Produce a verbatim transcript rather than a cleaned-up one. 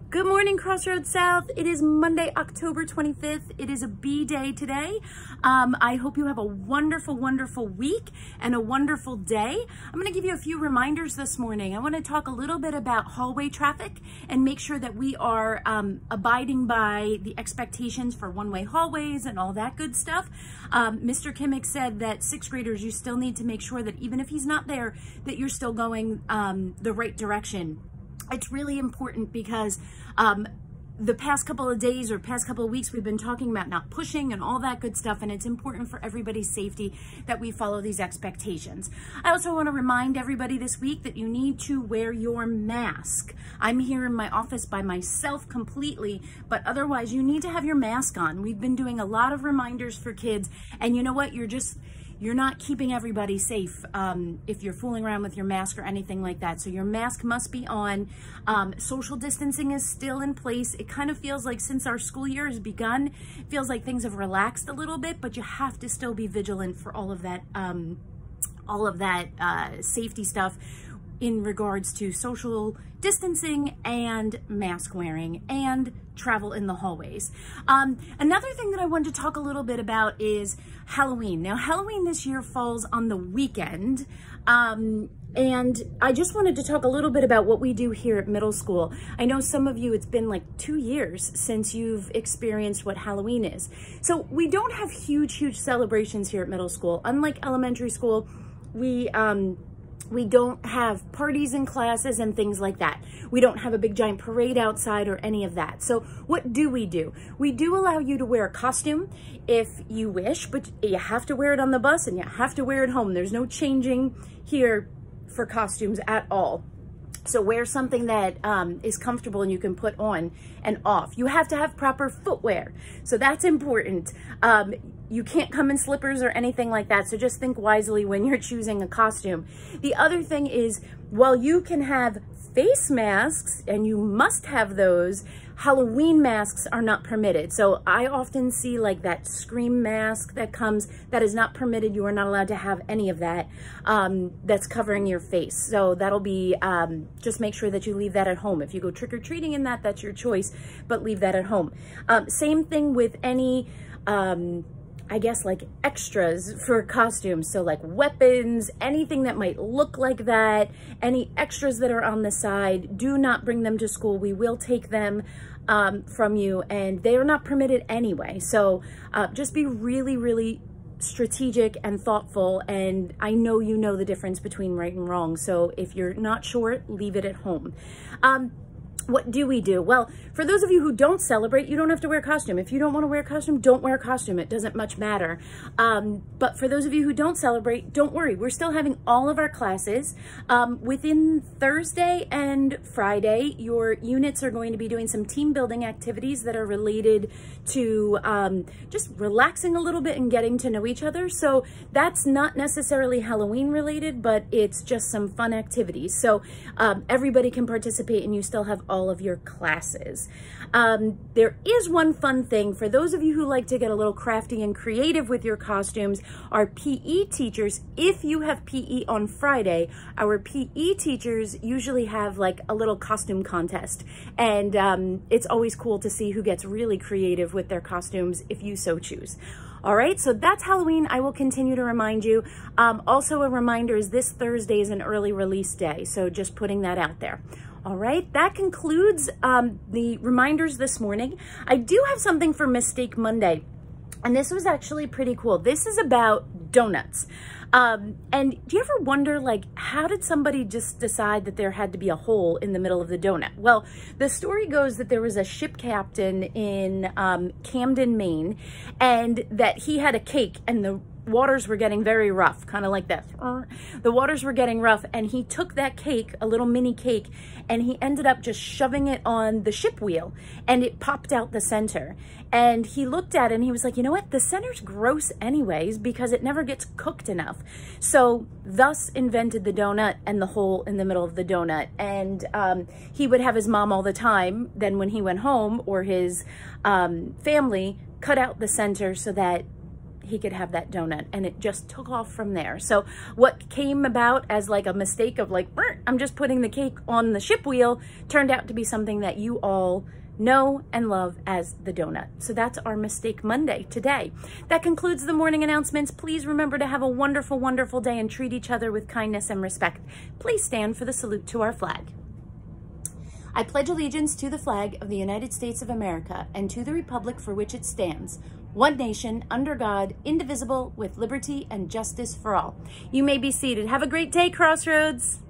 Good morning, Crossroads South. It is Monday, October twenty-fifth. It is a B day today. Um, I hope you have a wonderful, wonderful week and a wonderful day. I'm going to give you a few reminders this morning. I want to talk a little bit about hallway traffic and make sure that we are um, abiding by the expectations for one-way hallways and all that good stuff. Um, Mister Kimmick said that sixth graders, you still need to make sure that even if he's not there, that you're still going um, the right direction. It's really important because um, the past couple of days or past couple of weeks, we've been talking about not pushing and all that good stuff. And it's important for everybody's safety that we follow these expectations. I also want to remind everybody this week that you need to wear your mask. I'm here in my office by myself completely, but otherwise you need to have your mask on. We've been doing a lot of reminders for kids, and you know what? You're just... You're not keeping everybody safe um, if you're fooling around with your mask or anything like that. So your mask must be on. Um, social distancing is still in place. It kind of feels like since our school year has begun, it feels like things have relaxed a little bit, but you have to still be vigilant for all of that, um, all of that uh, safety stuff in regards to social distancing and mask wearing and travel in the hallways. Um, another thing that I wanted to talk a little bit about is Halloween. Now, Halloween this year falls on the weekend, um, and I just wanted to talk a little bit about what we do here at middle school. I know some of you, it's been like two years since you've experienced what Halloween is. So we don't have huge, huge celebrations here at middle school. Unlike elementary school, we, um, we don't have parties in classes and things like that. We don't have a big giant parade outside or any of that. So what do we do? We do allow you to wear a costume if you wish, but you have to wear it on the bus and you have to wear it home. There's no changing here for costumes at all. So wear something that um, is comfortable and you can put on and off. You have to have proper footwear. So that's important. Um, you can't come in slippers or anything like that. So just think wisely when you're choosing a costume. The other thing is, while you can have face masks, and you must have those, Halloween masks are not permitted. So I often see like that Scream mask that comes, that is not permitted. You are not allowed to have any of that um, that's covering your face. So that'll be, um, just make sure that you leave that at home. If you go trick-or-treating in that, that's your choice, but leave that at home. Um, same thing with any, um, I guess like extras for costumes. So like weapons, anything that might look like that, any extras that are on the side, do not bring them to school. We will take them um, from you, and they are not permitted anyway. So uh, just be really, really strategic and thoughtful. And I know you know the difference between right and wrong. So if you're not sure, leave it at home. Um, What do we do? Well, for those of you who don't celebrate, you don't have to wear a costume. If you don't want to wear a costume, don't wear a costume. It doesn't much matter. Um, but for those of you who don't celebrate, don't worry. We're still having all of our classes. Um, within Thursday and Friday, your units are going to be doing some team building activities that are related to um, just relaxing a little bit and getting to know each other. So that's not necessarily Halloween related, but it's just some fun activities. So um, everybody can participate, and you still have all all of your classes. Um, there is one fun thing for those of you who like to get a little crafty and creative with your costumes. Our P E teachers, if you have P E on Friday, our P E teachers usually have like a little costume contest, and um, it's always cool to see who gets really creative with their costumes if you so choose. All right, so that's Halloween. I will continue to remind you. Um, also, a reminder is this Thursday is an early release day, so just putting that out there. All right, that concludes um, the reminders this morning. I do have something for Mistake Monday, and this was actually pretty cool. This is about donuts. Um, and do you ever wonder, like, how did somebody just decide that there had to be a hole in the middle of the donut? Well, the story goes that there was a ship captain in um, Camden, Maine, and that he had a cake, and the waters were getting very rough, kind of like this. The waters were getting rough, and he took that cake, a little mini cake, and he ended up just shoving it on the ship wheel, and it popped out the center. And he looked at it and he was like, you know what? The center's gross anyways because it never gets cooked enough. So thus invented the donut and the hole in the middle of the donut. And um, he would have his mom all the time. Then when he went home, or his um, family, cut out the center so that he could have that donut, and it just took off from there. So what came about as like a mistake of like, I'm just putting the cake on the ship wheel, turned out to be something that you all know and love as the donut. So that's our Mistake Monday today. That concludes the morning announcements. Please remember to have a wonderful, wonderful day and treat each other with kindness and respect. Please stand for the salute to our flag. I pledge allegiance to the flag of the United States of America and to the republic for which it stands, one nation, under God, indivisible, with liberty and justice for all. You may be seated. Have a great day, Crossroads.